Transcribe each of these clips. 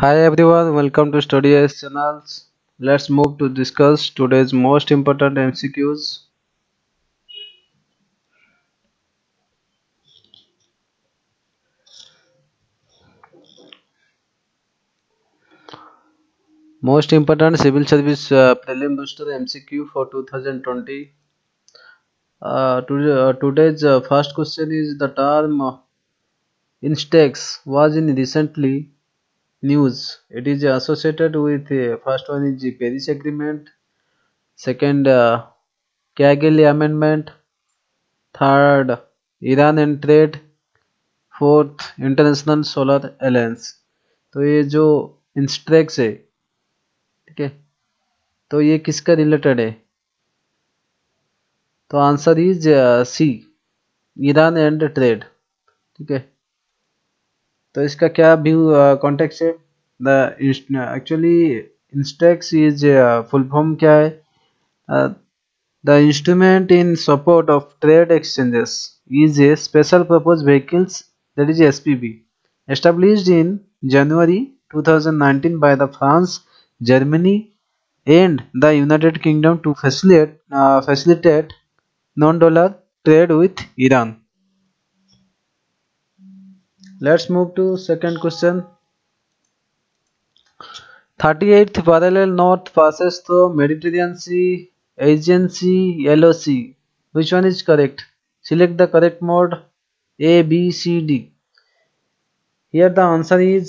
Hi everyone, welcome to Study IAS channels. Let's move to discuss today's most important MCQs. Most important civil service prelim booster MCQ for 2020. Today's first question is the term Instex was in recently news. It is associated with first one is the Paris Agreement, second Cagle Amendment, third Iran and trade, fourth international solar alliance. तो ये जो इंस्ट्रेक्स है, ठीक है, तो ये किसका related है? तो answer is C, Iran and trade. ठीक है, तो इसका क्या व्यू कॉन्टेक्स्ट है? The actually INSTEX is full form क्या है? The instrument in support of trade exchanges is a special purpose vehicles, that is SPV, established in January 2019 by the France, Germany and the United Kingdom to facilitate non-dollar trade with Iran. Let's move to second question. 38th parallel north passes through Mediterranean Sea, Aegean Sea, Yellow Sea. Which one is correct? Select the correct mode A, B, C, D. Here the answer is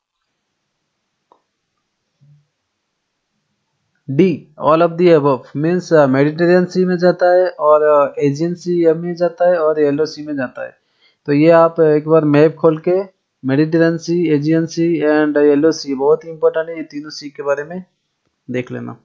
D, all of the above. Means Mediterranean sea में जाता है और Aegean सी में जाता है और yellow सी में जाता है। तो ये आप एक बार मैप खोल के Mediterranean sea, Aegean sea and yellow sea, बहुत ही इंपॉर्टेंट है, ये तीनों सी के बारे में देख लेना।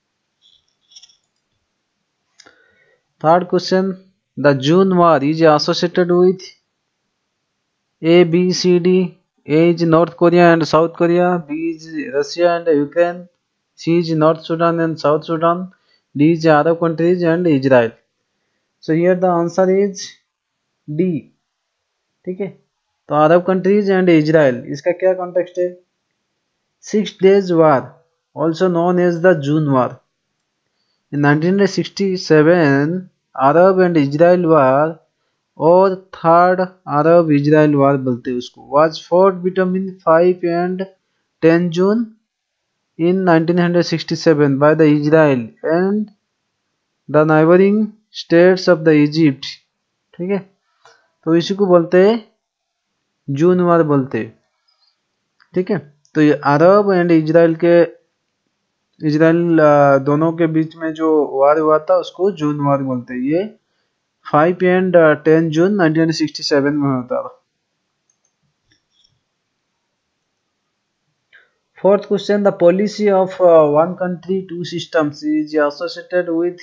Third question, the June war is associated with A, B, C, D. A is North Korea and South Korea. B is Russia and Ukraine. C is North Sudan and South Sudan. D is Arab countries and Israel. So here the answer is D. ठीक है, तो अरब countries and Israel, इसका क्या context है? 6 days war, also known as the June War. In 1967, Arab and Israel war और third Arab Israel war बोलते हैं उसको, was fought between 5 and 10 June in 1967 by the Israel and the neighboring states of the Egypt. ठीक है, तो इसी को बोलते हैं जून वार बोलते हैं। ठीक है, तो ये अरब एंड इजराइल दोनों के बीच में जो वार हुआ था उसको जून वार बोलते हैं। ये 5 and 10 June 1967 में होता था। Fourth question, the policy of one country two systems is associated with.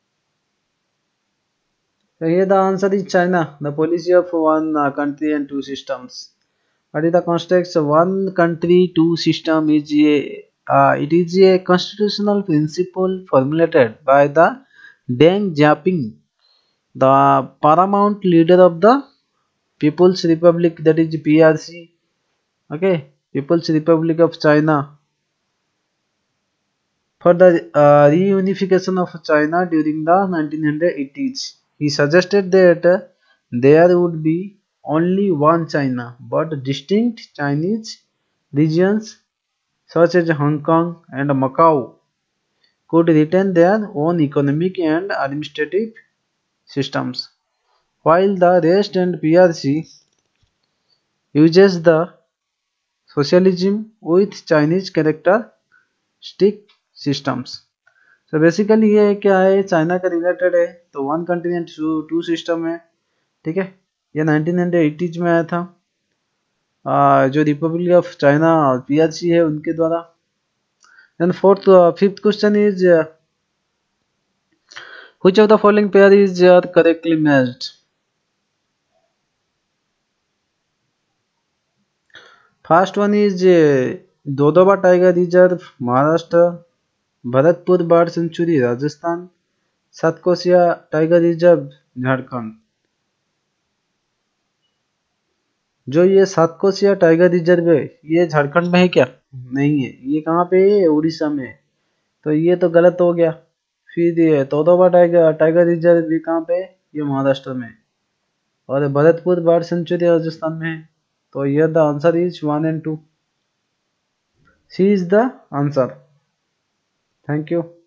So here the answer is China. The policy of one country and two systems. What is the context? One country two system is it is a constitutional principle formulated by the Deng Xiaoping, the paramount leader of the People's Republic, that is PRC. Okay, People's Republic of China, for the reunification of China during the 1980s. He suggested that there would be only one China, but distinct Chinese regions such as Hong Kong and Macau could retain their own economic and administrative systems, while the rest and PRC uses the socialism with Chinese characteristic systems. तो basically ये क्या है, China का related है, तो one country and two system है। ठीक है, ये 1980s में आया था, जो रिपब्लिक ऑफ चाइना और पीआरसी है उनके द्वारा। Then fifth question is which of the following pair is correctly matched? First one is Tadoba tiger reserve Maharashtra, Bharatpur bird sanctuary Rajasthan, Satkosia tiger reserve Jharkhand. जो ये सातकोशिया टाइगर रिजर्व है ये झारखंड में है क्या? नहीं है, ये कहाँ पे है, उड़ीसा में। तो ये तो गलत हो गया। फिर ये तोदोबा टाइगर टाइगर रिजर्व ये कहाँ पे है, ये महाराष्ट्र में। और भरतपुर बर्ड सेंचुरी राजस्थान में है। तो ये the answer is 1 and 2। C is the answer. Thank you.